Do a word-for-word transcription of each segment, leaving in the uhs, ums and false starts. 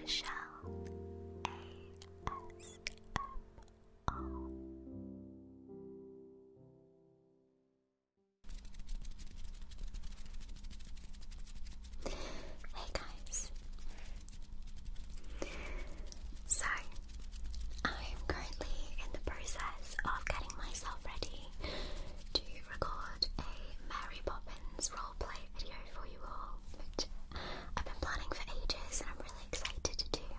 Michelle A S M R. Hey guys. So, I'm currently in the process of getting myself ready to record a Mary Poppins roleplay video for you all, which I've been planning for ages and I'm really excited to do.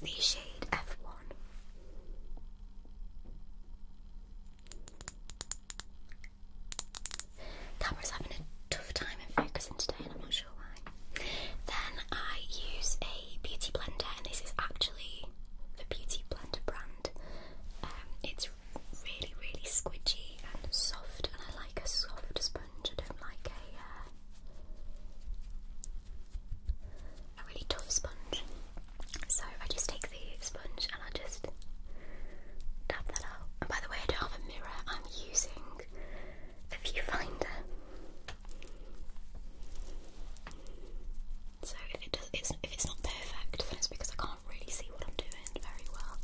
the shade F one. Camera's having a tough time in focusing today and I'm not sure why. Then I use a beauty blender, and this is actually the Beauty Blender brand. Um, it's really, really squidgy and soft, and I like a soft sponge. I don't like a, uh, a really tough sponge. So I just take the sponge and I just dab that out. And by the way, I don't have a mirror, I'm using the viewfinder. So if it does, it's, if it's not perfect, then it's because I can't really see what I'm doing very well.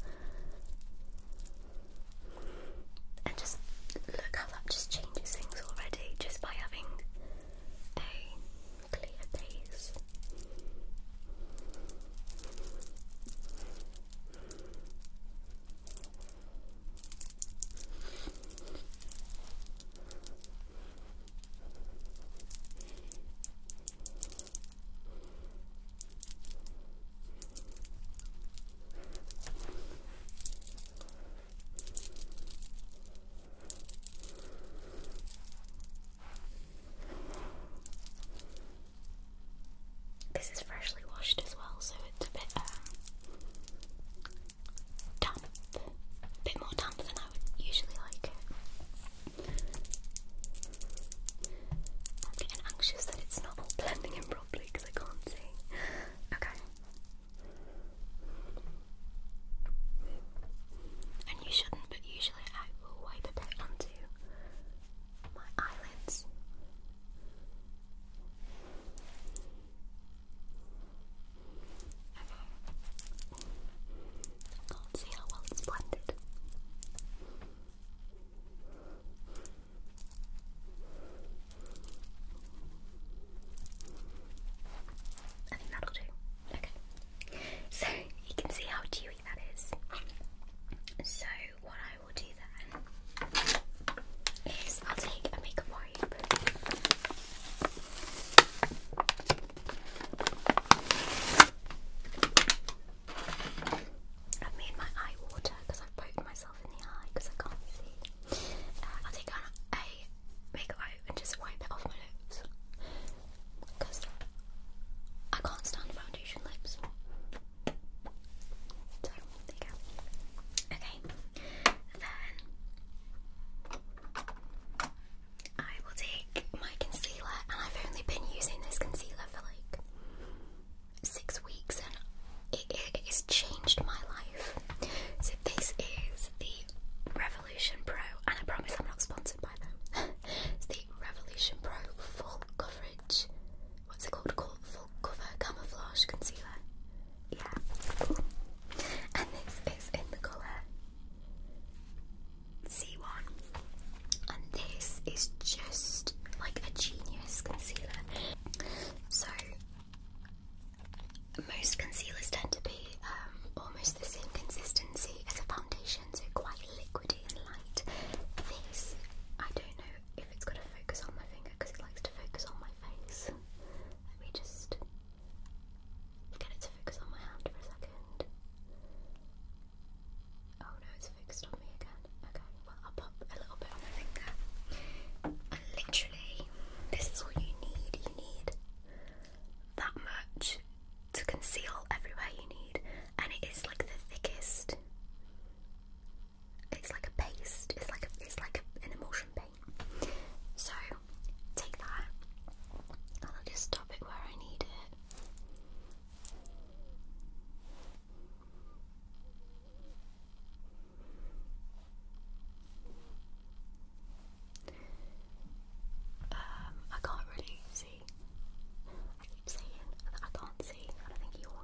And just look how that just changes things already, just by having a clear base. This is freshly washed as well, so it's a bit um, damp, a bit more damp than I would usually like it. I'm getting anxious that it's not all blending in properly because I can't see. Okay. And you shouldn't, but usually I will wipe a bit onto my eyelids. I can't see how well it's blended. I think that'll do. Okay. So you can see how dewy that is. So what I will do then is I'll take a makeup wipe. I've made my eye water because I've poked myself in the eye because I can't see. Uh, I'll take on a makeup wipe and just wipe it off my lips because I can't stand foundation lips. So there you go. Okay, then I will take my concealer, and I've only been using this concealer for like six weeks and it, it, it has changed my life. So this is the Revolution Pro, and I promise I'm not sponsored by them. It's the Revolution Pro Full Coverage, what's it called, called Full Cover Camouflage Concealer. Yeah, and this is in the colour C one, and this is just like a genius concealer. So most concealers tend to be um, almost the same consistency as a foundation, so quite liquidy and light. This, I don't know if it's going to focus on my finger because it likes to focus on my face. Let me just get it to focus on my hand for a second. Oh no, it's focused on me again. Okay, well I'll pop a little bit on my finger. And literally, this is all you need. You need that much to conceal everywhere you need, and it is like the thickest. It's like a paste. It's like a, it's like a, an emulsion paint. So take that, and I'll just stop it where I need it. Um, I can't really see. I keep saying that I can't see. I don't think you will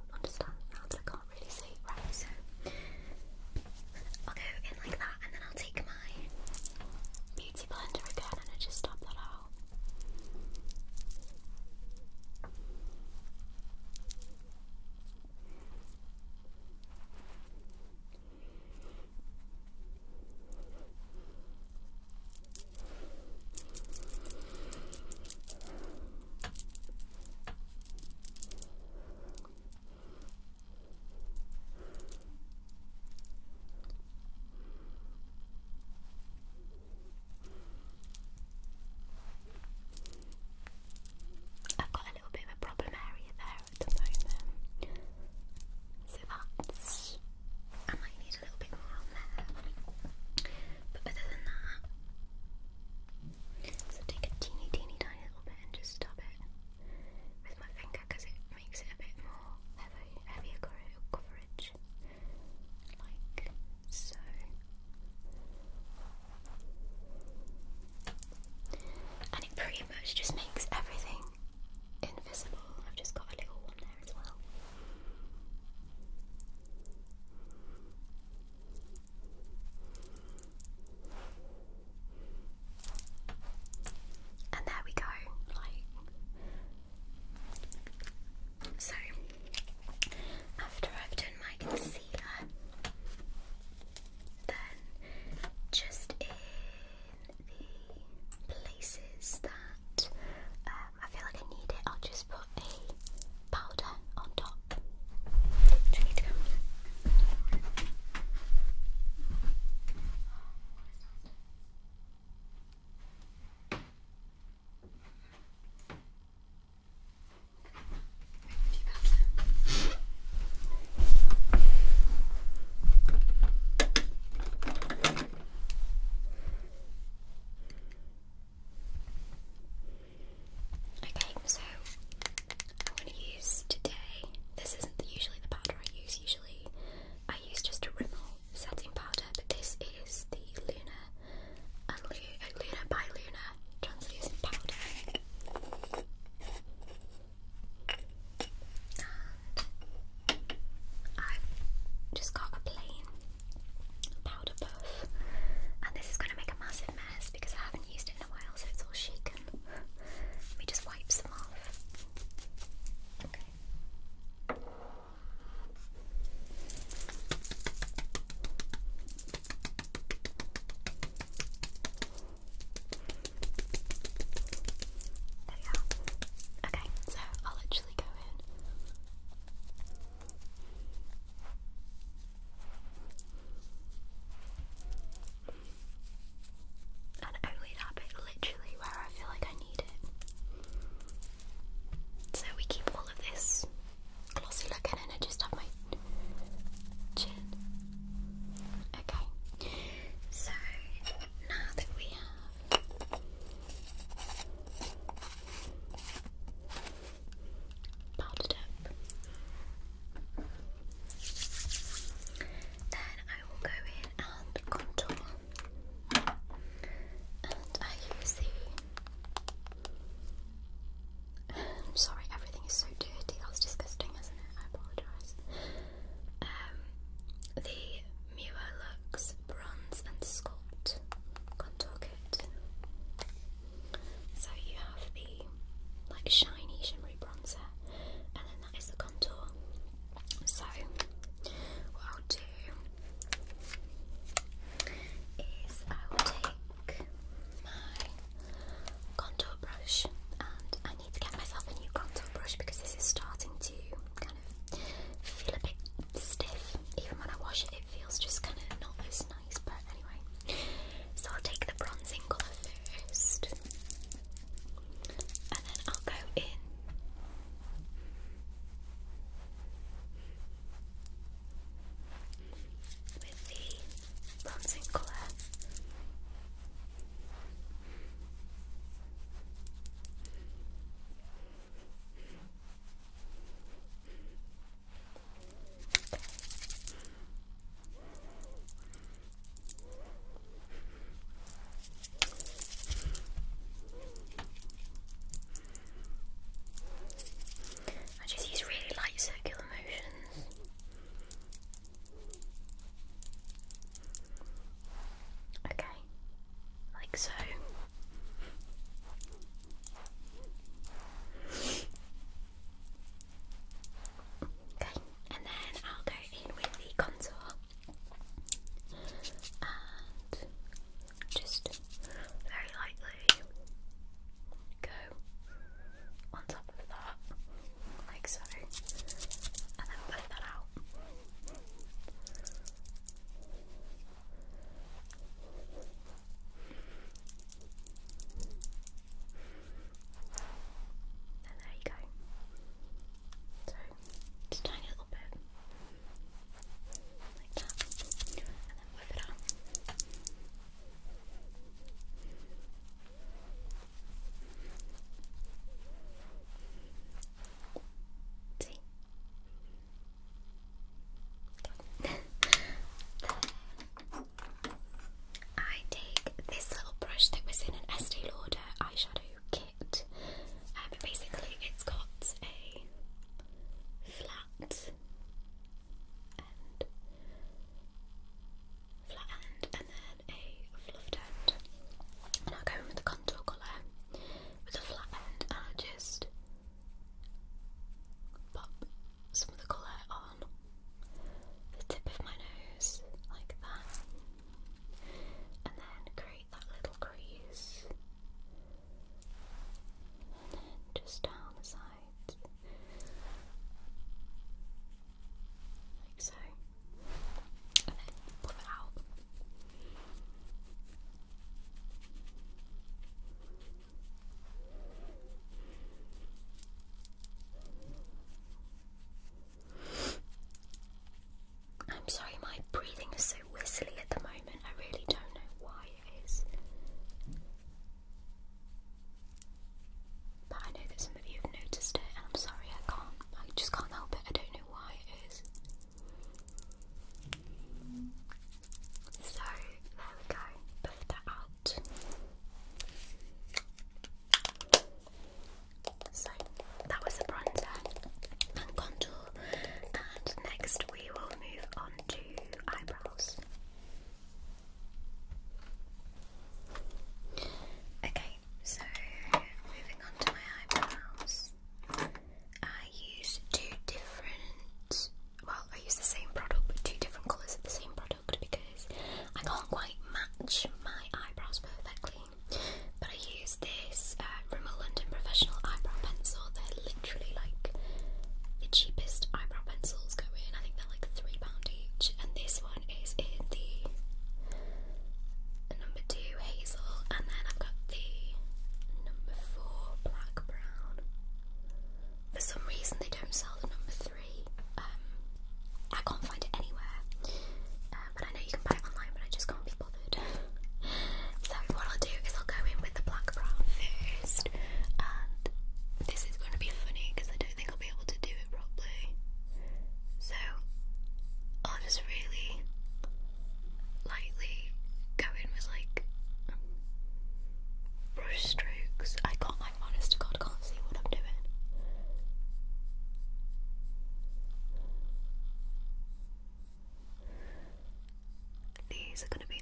are going to be